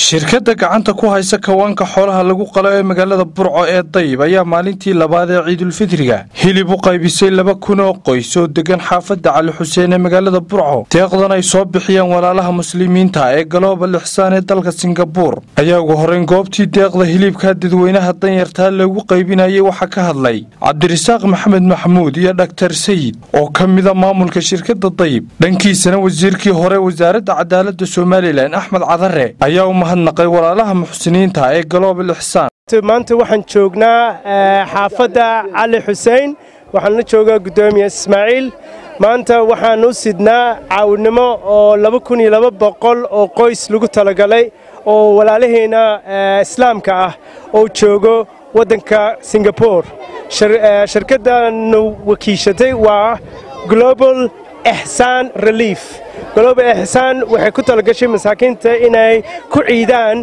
shirkadda gacanta ku haysa kawaanka xoolaha lagu qalo ee magaalada Burco ee Dayib ayaa maalintii labaad ee Ciidul Fitriga hilib u qaybisay 2,000 oo qoys oo degan xaafadda Cali Xuseen ee magaalada Burco. Deeqdan ay soo bixiyeen walaalaha muslimiinta ee Global Ihsan ee dalka Singapore ayaa ugu horeyn goobtii deeqda hilibka dadweynaha danyarta lagu qaybinayay waxa ka hadlay Cabdirasaaq Maxamed Maxamuud iyo Dr. Sayid oo kamida maamulka shirkadda Dayib. Dhankiisana wasiirkii hore wasaaradda cadaaladda Soomaaliland Axmed Cadare ayaa mahadnaqay walaalaha muxsiniinta ee Global Ihsan. maanta waxaan joognaa xaafadda Cali Xuseen waxaan la joogaa gudoomiye Ismaaciil. maanta waxaan u sidnaa caawinimo oo 2,200 oo qoys lagu talagalay oo walaalaheena islaamka ah oo joogo wadanka Singapore. shirkaddan wakiishatay waa Global Ihsan Relief. Global Ihsan waxay ku talagashay masaakiinta inay ku ciidaan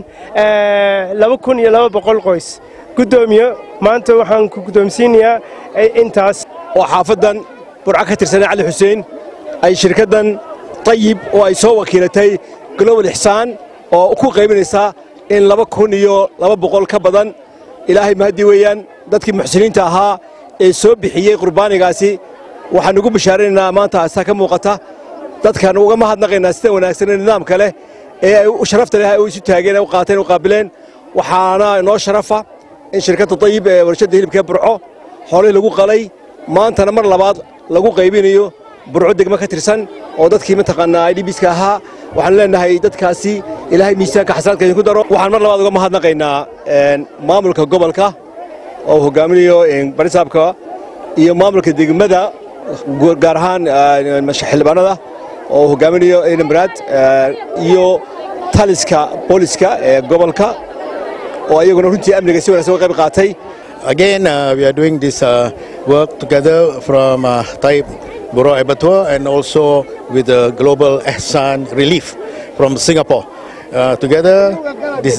2,200 qoys. gudoomiye maanta waxaan ku gudoomsiinayaa intaas oo xaafadan Burco ka tirsan Cali Xuseen ay shirkaddan Dayib oo ay soo wakiilatay Global Ihsan oo ku qaybinaysa in 2,200 ka badan. ilaahay mahadi weeyaan dadkii muxsiniinta ahaa ee soo bixiyay qurbaanigaasi waxaan ugu bishaareynaa maanta asaa ka muuqata dadkan uga mahadnaqaynaa sida wanaagsan nidaamka leh ee ay u sharafta leh ay isu taageen oo qaateen oo qaabileen. waxaana inoo sharafa in shirkadda Dayib ee warshada hilibka Burco xoolaha lagu qalay maantana mar labaad lagu qaybinayo Burco degmo ka tirsan oo dadkii mataqaanaa IDBska ahaa. waxaan leenahay dadkaasi ilaahay miisaanka xasanaadka idinku daro. waxaan mar labaad uga mahadnaqaynaa maamulka gobolka oo hogaaminayo barisaabka iyo maamulka degmada gaar ahaan xildhibaanada oo hogaaminayo Maraad iyo taliska booliska ee gobolka oo ayaguna runtii amniga si wanaagsan uga qayb qaatay. Again, we are doing this work together from Dayib Burco Abattoir and also with the Global Ihsan Relief from Singapore. Together, this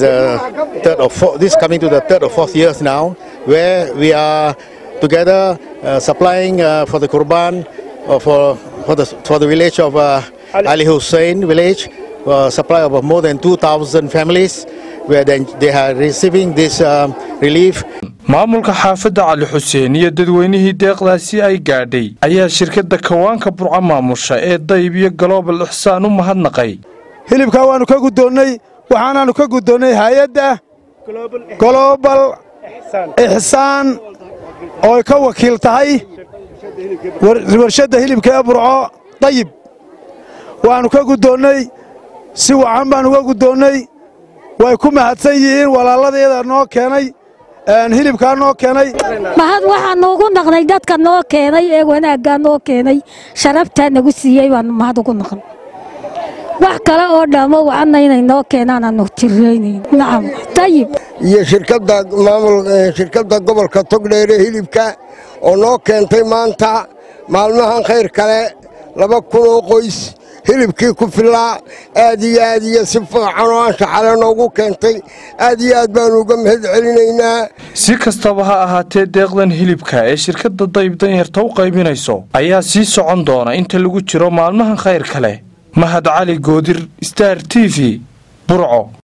is coming to the third or fourth years now, where we are together supplying for the Qurban for the village of Ali Hussein village, supply of more than 2,000 families, where they are receiving this relief. maamulka xaafadda Cali Xuseen iyo dadweynihii deeqdaasi ay gaadhay ayaa shirkadda kawaanka Burco maamusha ee Dayib iyo Global Ihsan u mahadnaqay. hilibka waanu ka gudoonnay waxaanaanu ka gudoonnay hay'adda Global Ihsan oo ka wakiil tahay warshada hilibka ee Burco Dayib. waanu ka gudoonnay si wacan baan uga gudoonnay. way ku mahadsan yihiin walaaladeeda noo keenay hilibka noo keenay. mahad waxaan noogu naqnay dadka noo keenay ee wanaagga noo keenay sharafta nagu siiyay waan mahad ugu naqnay. wax kale oo dhamo waxaan inay noo keenaan aanu tirreynay. nacam Dayib iyo shirkadda gobolka Togdheer hilibka oo noo keentay maanta maalmahan khayr kale 2,000 oo qoys hilibkii ku filaa aad iyo si fiican oo shaqale noogu keentay aad baan uga mahad celinaynaa. si kastaba ha ahaatee deeqdan hilibka ee shirkadda Dayib danyarta u qaybinayso ayaa sii socon doona inta lagu jiro maalmahan khayr kale. Mahad Cali Goodir, Star TV, Burco.